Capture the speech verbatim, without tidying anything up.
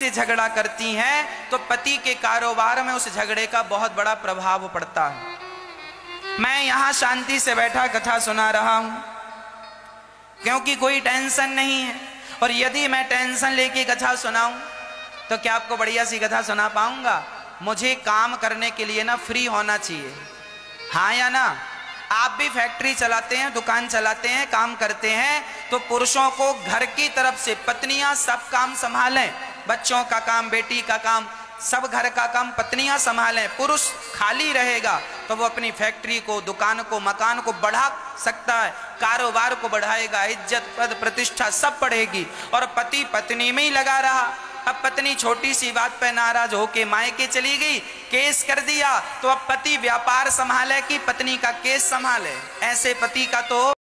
से झगड़ा करती हैं तो पति के कारोबार में उस झगड़े का बहुत बड़ा प्रभाव पड़ता है। मैं यहाँ शांति से बैठा कथा सुना रहा हूँ क्योंकि कोई टेंशन नहीं है, और यदि मैं टेंशन लेके कथा सुनाऊं तो क्या आपको बढ़िया सी कथा सुना पाऊंगा? मुझे काम करने के लिए ना फ्री होना चाहिए, हाँ या ना? आप भी फैक्ट्री चलाते हैं, दुकान चलाते हैं, काम करते हैं, तो पुरुषों को घर की तरफ से पत्नियां सब काम संभालें, बच्चों का काम, बेटी का काम, सब घर का काम पत्नियां संभालें। पुरुष खाली रहेगा तो वो अपनी फैक्ट्री को, दुकान को, मकान को बढ़ा सकता है, कारोबार को बढ़ाएगा, इज्जत पद प्रतिष्ठा सब बढ़ेगी। और पति पत्नी में ही लगा रहा। अब पत्नी छोटी सी बात पे नाराज होके मायके चली गई, केस कर दिया, तो अब पति व्यापार संभाले कि पत्नी का केस संभाले? ऐसे पति का तो